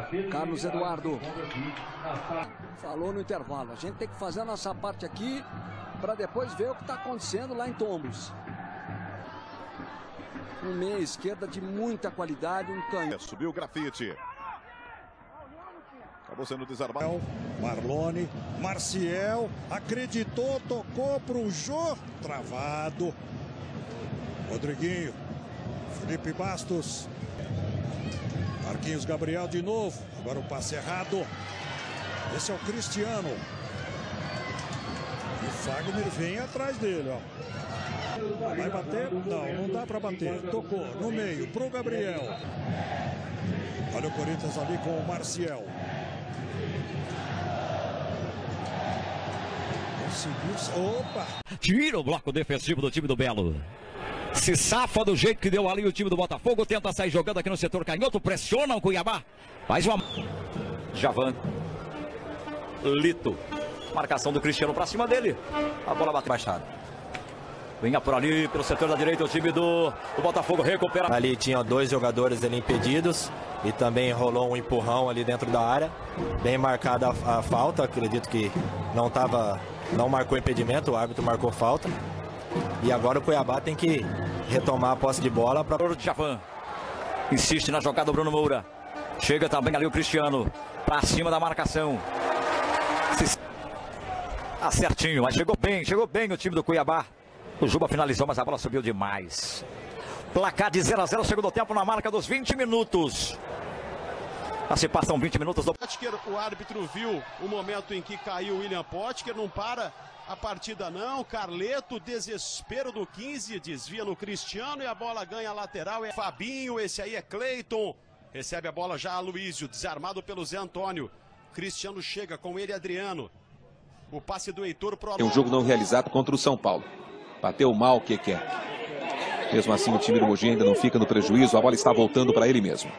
Carlos Eduardo falou no intervalo: a gente tem que fazer a nossa parte aqui para depois ver o que está acontecendo lá em Tombos. Um meia esquerda de muita qualidade, um canhão. Subiu o grafite. Acabou sendo desarmado. Marlone, Marciel, acreditou, tocou pro Jô, travado. Rodriguinho, Felipe Bastos, Marquinhos Gabriel de novo, agora o passe errado. Esse é o Cristiano. E o Fagner vem atrás dele, ó. Vai bater? Não dá para bater. Tocou no meio pro Gabriel. Olha o Corinthians ali com o Marciel. Opa! Tira o bloco defensivo do time do Belo. Se safa do jeito que deu ali o time do Botafogo. Tenta sair jogando aqui no setor canhoto. Pressiona o Cuiabá. Faz uma... Javan. Lito. Marcação do Cristiano pra cima dele. A bola bate baixada. Vinha por ali, pelo setor da direita, o time do Botafogo recupera. Ali tinha dois jogadores ali impedidos e também rolou um empurrão ali dentro da área. Bem marcada a falta, acredito que não marcou impedimento, o árbitro marcou falta. E agora o Cuiabá tem que retomar a posse de bola para o Javan. Insiste na jogada o Bruno Moura. Chega também ali o Cristiano para cima da marcação. Certinho, mas chegou bem o time do Cuiabá. O Juba finalizou, mas a bola subiu demais. Placar de 0 a 0, segundo tempo na marca dos 20 minutos. Se passam 20 minutos do... O árbitro viu o momento em que caiu o William Potker, não para a partida não. Carleto, desespero do 15, desvia no Cristiano e a bola ganha a lateral. É Fabinho, esse aí é Cleiton. Recebe a bola já a Luísio, desarmado pelo Zé Antônio. Cristiano chega com ele, Adriano. O passe do Heitor pro... É um jogo não realizado contra o São Paulo. Bateu mal o que quer. Mesmo assim o time do Mogi ainda não fica no prejuízo. A bola está voltando para ele mesmo.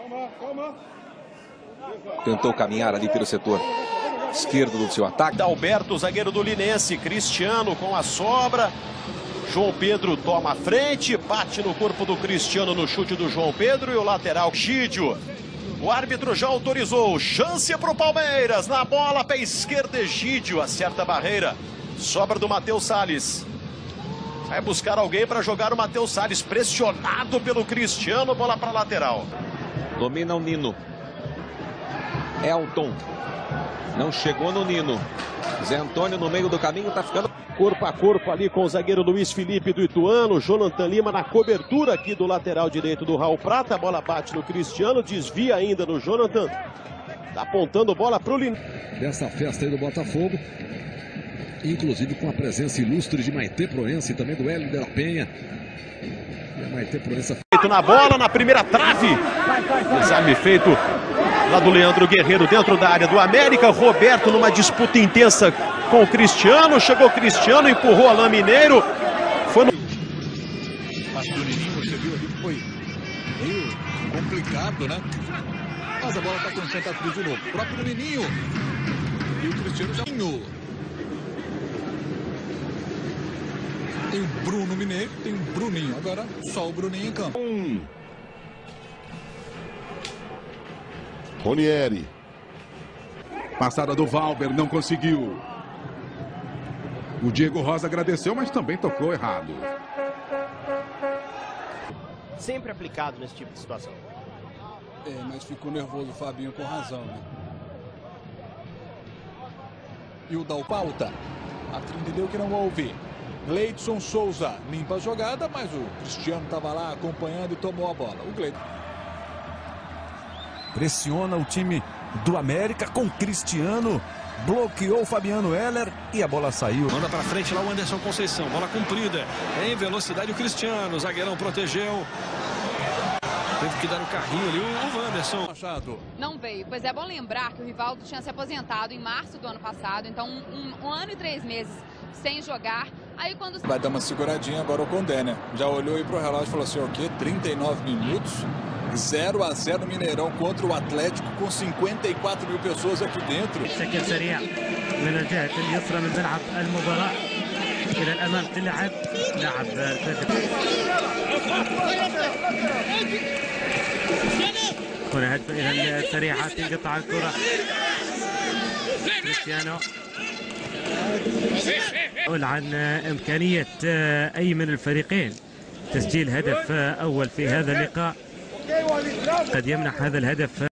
Tentou caminhar ali pelo setor esquerdo do seu ataque. Alberto, zagueiro do Linense. Cristiano com a sobra. João Pedro toma a frente. Bate no corpo do Cristiano no chute do João Pedro. E o lateral Egídio. O árbitro já autorizou. Chance para o Palmeiras. Na bola, pé esquerdo, Egídio. Acerta a barreira. Sobra do Matheus Salles. Vai buscar alguém para jogar o Matheus Salles. Pressionado pelo Cristiano. Bola para a lateral. Domina o Nino. Elton. Não chegou no Nino. Zé Antônio no meio do caminho. Está ficando corpo a corpo ali com o zagueiro Luiz Felipe do Ituano. Jonathan Lima na cobertura aqui do lateral direito do Raul Prata. A bola bate no Cristiano. Desvia ainda no Jonathan. Está apontando bola para o Lino. Dessa festa aí do Botafogo. Inclusive com a presença ilustre de Maitê Proença e também do Hélio de la Penha. E a Maitê Proença... Na bola, na primeira trave. Desarme feito lá do Leandro Guerreiro dentro da área do América. Roberto numa disputa intensa com o Cristiano. Chegou o Cristiano, empurrou Alain Mineiro. Foi no... Mas o Nininho, você viu ali que foi meio complicado, né? Mas a bola está com o Santa Cruz de novo. O próprio Nininho. E o Cristiano já... Tem o Bruno Mineiro, tem o Bruninho. Agora só o Bruninho em campo. Ronieri. Passada do Valber, não conseguiu. O Diego Rosa agradeceu, mas também tocou errado. Sempre aplicado nesse tipo de situação. Mas ficou nervoso o Fabinho com razão, né? E o Dal pauta. A entendeu que não houve. Gleidson Souza limpa a jogada, mas o Cristiano estava lá acompanhando e tomou a bola. O Gleidson pressiona o time do América com Cristiano, bloqueou o Fabiano Heller e a bola saiu. Manda para frente lá o Anderson Conceição, bola cumprida, em velocidade o Cristiano, o zagueirão protegeu. Teve que dar o carrinho ali, o Wanderson. Machado. Não veio, pois é bom lembrar que o Rivaldo tinha se aposentado em março do ano passado, então um ano e 3 meses sem jogar. Aí quando... Vai dar uma seguradinha agora o Condé, né? Já olhou aí pro relógio e falou assim, o quê? 39 minutos? 0 a 0 no Mineirão contra o Atlético com 54 mil pessoas aqui dentro. بشكل سريع من الجهة اليسرى من ملعب المباراة إلى الأمام تلعب لاعب هنا هدف إلى السريعة، تنقطع الكرة كريستيانو. قول عن إمكانية أي من الفريقين تسجيل هدف أول في هذا اللقاء، قد يمنح هذا الهدف